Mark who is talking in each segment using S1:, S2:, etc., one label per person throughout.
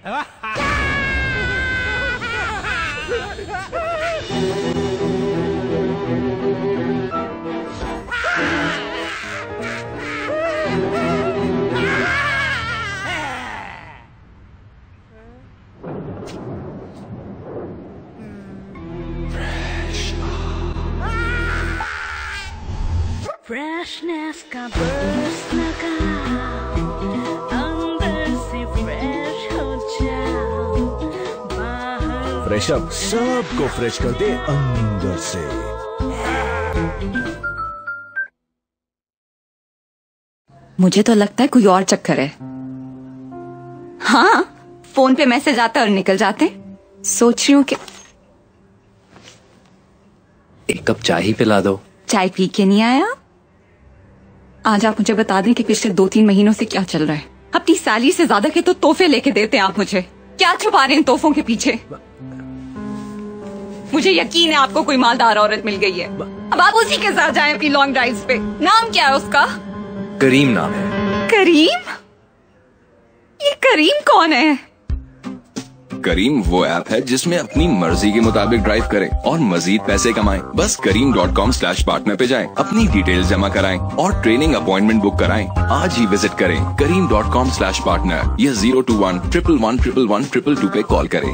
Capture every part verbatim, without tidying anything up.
S1: Freshness का boost लगा, अंदर से फ्रेश हो जाओ, बाहर
S2: फ्रेश अप सबको फ्रेश कर दे अंदर से।
S3: मुझे तो लगता है कोई और चक्कर है। हाँ, फोन पे मैसेज आता और निकल जाते। सोच रही हूँ कि
S4: एक कप चाय ही पिला दो।
S3: चाय पी के नहीं आया? आज आप मुझे बता दें कि पिछले दो तीन महीनों से क्या चल रहा है। अपनी सैलरी से ज्यादा के तो तोहफे लेके देते हैं आप मुझे। क्या छुपा रहे हैं तोहफों के पीछे? मुझे यकीन है आपको कोई मालदार औरत मिल गई है। अब आप उसी के साथ जाएं अपनी लॉन्ग ड्राइव्स पे। नाम क्या है उसका?
S4: करीम नाम है।
S3: करीम? ये करीम कौन है?
S5: करीम वो ऐप है जिसमें अपनी मर्जी के मुताबिक ड्राइव करें और मजीद पैसे कमाएं। बस Careem dot com slash partner पे जाएं, अपनी डिटेल्स जमा कराएं और ट्रेनिंग अपॉइंटमेंट बुक कराएं। आज ही विजिट करें Careem dot com slash partner या zero two one triple one triple one triple two पे कॉल करें।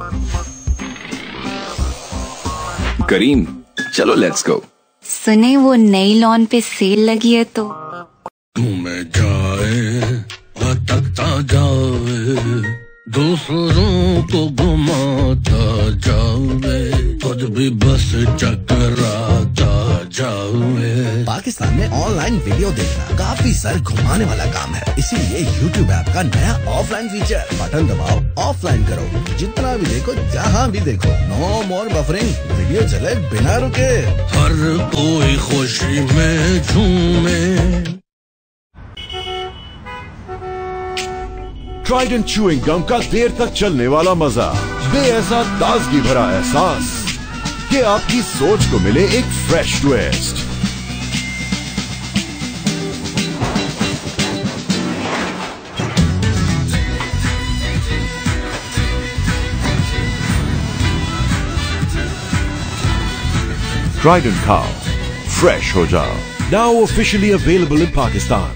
S5: करीम, चलो लेट्स गो।
S3: सुने वो नई लॉन पे सेल लगी है तो
S6: तुम्हें जाए भटकता जाए, दूसरों को घुमाता जाओगे, खुद भी बस चकराता जाओगे।
S2: पाकिस्तान में ऑनलाइन वीडियो देखना काफी सर घुमाने वाला काम है, इसीलिए यूट्यूब ऐप का नया ऑफलाइन फीचर, बटन दबाओ ऑफलाइन करो, जितना भी देखो जहाँ भी देखो, नो मोर बफरिंग, वीडियो चले बिना रुके।
S6: हर कोई खुशी में झूमे।
S7: ट्राइडेंट च्यूइंग गम का देर तक चलने वाला मजा, बेऐसा ताजगी भरा एहसास कि आपकी सोच को मिले एक फ्रेश ट्विस्ट। ट्राइडेंट खाओ, फ्रेश हो जाओ। Now officially available in Pakistan.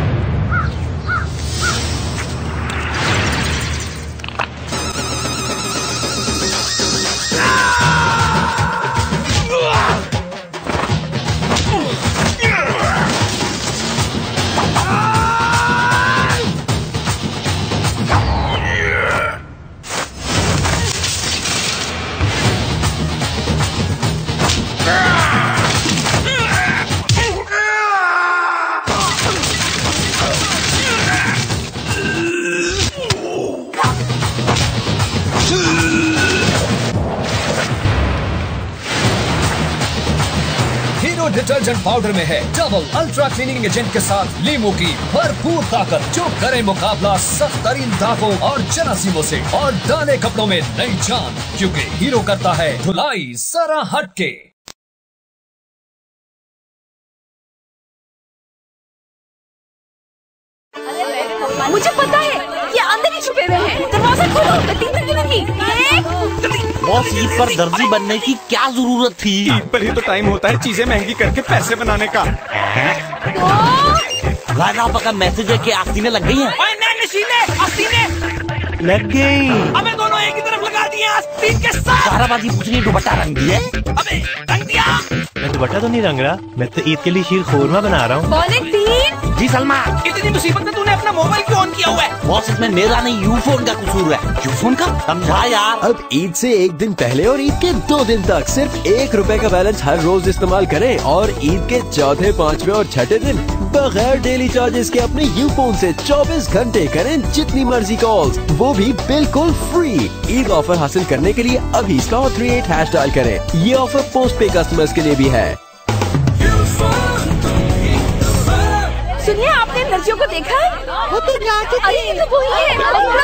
S8: Detergent powder में है डबल अल्ट्रा क्लीनिंग एजेंट के साथ लीमू की भरपूर ताकत, जो करे मुकाबला सख्त तरीन दागों और जरासीमों से। और दाने कपड़ों में नई जान, क्योंकि हीरो करता है धुलाई जरा हटके।
S3: मुझे पता है ये अंदर ही छुपे हुए हैं। दरवाजा खोलो।
S9: बॉस, ईद पर दर्जी बनने की क्या जरूरत थी?
S10: ईद पर ही तो टाइम होता है चीजें महंगी करके पैसे बनाने का।
S9: राजा आपका का मैसेज है कि आस्तीनें लग गई हैं।
S8: ओए नहीं नशीले, आस्तीनें
S9: लग गई।
S8: अबे दोनों एक ही तरफ लगा दिए आस्तीन के साथ।
S9: साराबाजी पूछ रही दुपट्टा रंग दिया।
S8: अबे रंग दिया।
S11: मैं दुपट्टा तो नहीं रंग रहा, मैं तो ईद के लिए शीर खोरमा बना रहा हूँ।
S9: जी सलमा,
S8: इतनी मुसीबत में तूने अपना मोबाइल क्यों ऑन किया हुआ है?
S9: बॉस, इसमें मेरा नहीं यूफोन का कसूर है। यूफोन का? समझा यार।
S2: अब ईद से एक दिन पहले और ईद के दो दिन तक सिर्फ एक रुपए का बैलेंस हर रोज इस्तेमाल करें और ईद के चौथे, पांचवें और छठे दिन बगैर डेली चार्जेस के अपने यूफोन से चौबीस घंटे करें जितनी मर्जी कॉल्स, वो भी बिल्कुल फ्री। ईद ऑफर हासिल करने के लिए अभी star three eight hash dial करें। ये ऑफर पोस्ट पे कस्टमर्स के लिए भी है।
S3: सुनिए, आपने लड़कियों को देखा है? वो तो जाके अरे ये तो वही है।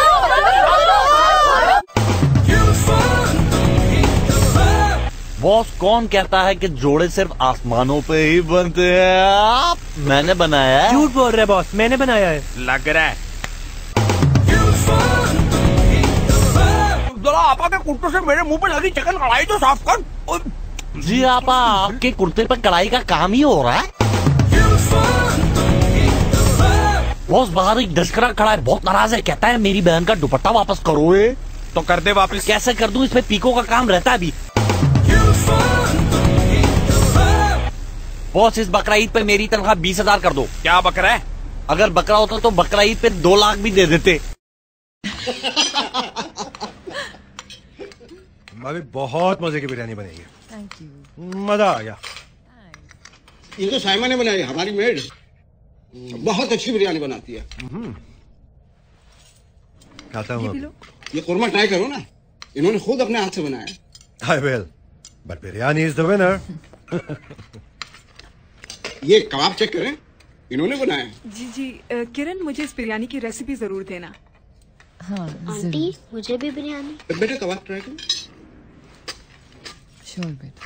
S9: बॉस, कौन कहता है कि जोड़े सिर्फ आसमानों पे ही बनते हैं? मैंने बनाया है।
S11: झूठ बोल रहे बॉस, मैंने बनाया है।
S10: लग रहा है।
S9: साला आपा के कुर्ते से मेरे मुंह पे लगी चिकन कढ़ाई तो साफ कर। जी आपा, आपके कुर्ते पे कढ़ाई का काम ही हो रहा है। बॉस बाहर एक दशकरा खड़ा है, बहुत नाराज है, कहता है मेरी बहन का दुपट्टा वापस करो। ये
S10: तो कर दे वापस।
S9: कैसे कर दूं, इसमें पीको का काम रहता है अभी। बॉस इस बकरा ईद पे मेरी तनख्वाह बीस हजार कर दो।
S10: क्या बकरा है?
S9: अगर बकरा होता तो बकरा ईद पे दो लाख भी दे देते।
S11: भाभी बहुत मजे की बिरयानी बनेगी।
S12: थैंक यू,
S11: मजा आ गया।
S13: ये तो साइमा ने बनाई, हमारी मेड बहुत अच्छी बिरयानी बनाती है।
S11: खाता हूँ।
S13: ये कुरमा ट्राई करो ना, इन्होंने खुद अपने हाथ से बनाया।
S11: I will, but biryani is the winner.
S13: ये कबाब चेक करें, इन्होंने बनाया।
S12: जी जी अ, किरण मुझे इस बिरयानी की रेसिपी जरूर देना।
S14: हाँ आंटी मुझे भी बिरयानी।
S13: बेटा कबाब ट्राई करो।
S12: श्योर बेटा।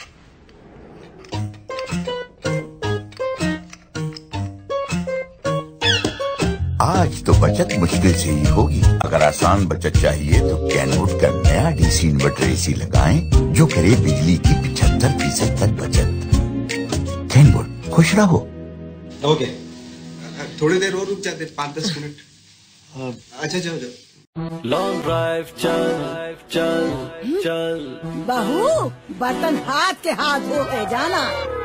S15: आज तो बचत मुश्किल से ही होगी। अगर आसान बचत चाहिए तो कैनवुड का नया डीसी इन्वर्टर एसी लगाएं जो करे बिजली की पिछहत्तर फीसद तक बचत। कैनवुड, खुश रहो।
S13: ओके, थोड़ी देर और रुक जाते, पाँच दस मिनट। अच्छा जाओ जाओ।
S2: लॉन्ग ड्राइव चल चल चल।
S16: बहू बर्तन हाथ के हाथ धो के जाना।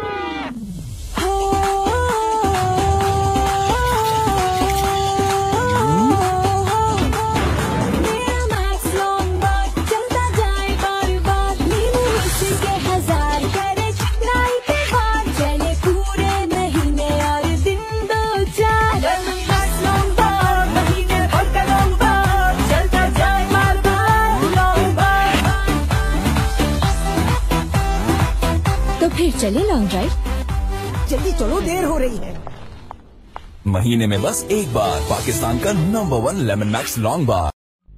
S14: फिर चले लॉन्ग ड्राइव।
S16: जल्दी चलो, देर हो रही है।
S17: महीने में बस एक बार पाकिस्तान का number one lemon max long bar.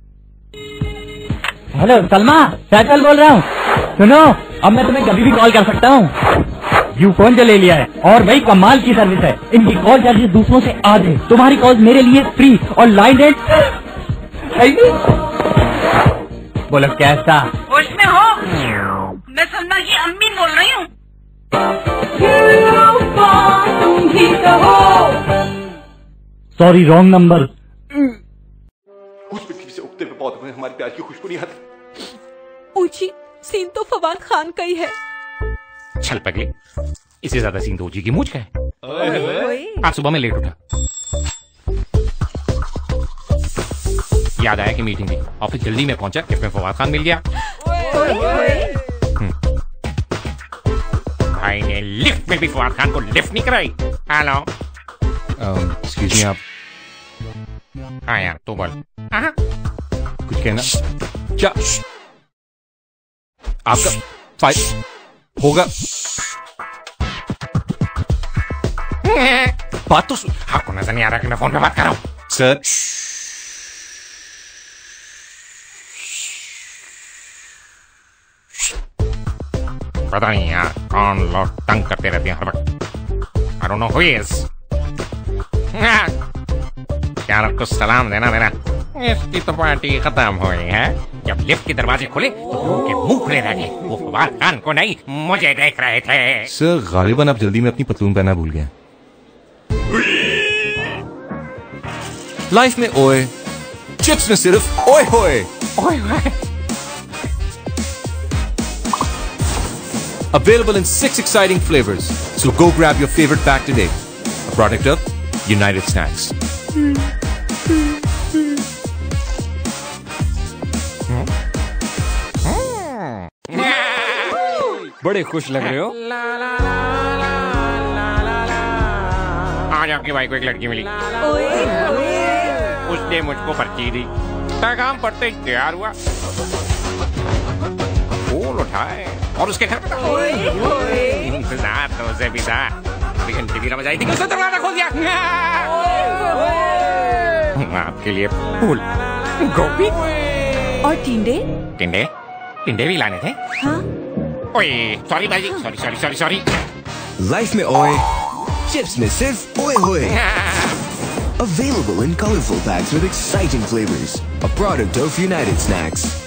S18: Hello Salma, सैकल बोल रहा हूँ। सुनो, अब मैं तुम्हें कभी भी कॉल कर सकता हूँ। यू फोन जो ले लिया है और भाई कमाल की सर्विस है। इनकी कॉल चार्जेस दूसरों से आधे, तुम्हारी कॉल मेरे लिए फ्री और लाइन रेट। बोलो कैसा?
S19: होश में हो? मैं सलमा की अम्मी बोल रही हूँ।
S18: Sorry, wrong number.
S10: उस मिट्टी से उगते हुए पौधों में हमारी प्यार की खुशबू नहीं आती।
S12: ऊंची सीन तो फवाद खान का ही है।
S20: चल पगली, इससे ज्यादा सीन तो ऊंची की मूंछ का है। आज सुबह में लेट उठा, याद आया कि मीटिंग थी। ऑफिस जल्दी में पहुंचा, इसमें फवाद खान मिल गया। भाई ने लिफ्ट में भी फवाद खान को लिफ्ट नहीं कराई। हेलो, एक्सक्यूज मी, आप? हाँ यार, तो बोल। कुछ कहना? क्या आपका फाइल होगा? बात तो आपको नजर नहीं आ रहा कि मैं फोन पे बात कर रहा हूँ? सर पता नहीं यार कौन लोग तंग करते रहते हैं हर वक्त। I don't know who he is. यार आपको सलाम देना मेरा। इसकी तो पार्टी खत्म हुई है। जब लिफ्ट के दरवाजे खुले तो लोगों के मुंह खुले रह गए। वो फवाद खान को नहीं, मुझे देख रहे थे।
S17: सर गालिबन आप जल्दी में अपनी पतलून पहना भूल गए। लाइफ में ओए, चिप्स में सिर्फ ओए होए।
S20: ओए होए।
S17: Available in six exciting flavors. So go grab your favorite pack today. A product of United Snacks.
S10: बड़े खुश लग रहे हो।
S20: आज आपकी भाई को एक लड़की मिली। उसने मुझको पर्ची दी। पैगाम पढ़ते ही तैयार हुआ, फूल उठाए और उसके घर पे इंतजार तो उसे भी था। अभी घंटी भी बजाई थी कि उसने दरवाजा खोल दिया। आपके लिए फूल, गोभी
S12: और टिंडे।
S20: टिंडे टिंडे भी लाने थे।
S12: हाँ?
S20: ओए सॉरी भाई, sorry sorry sorry sorry.
S21: Life में ओए, चिप्स में सिर्फ ओए होए। Available in colorful packs with exciting flavors. A product of United Snacks.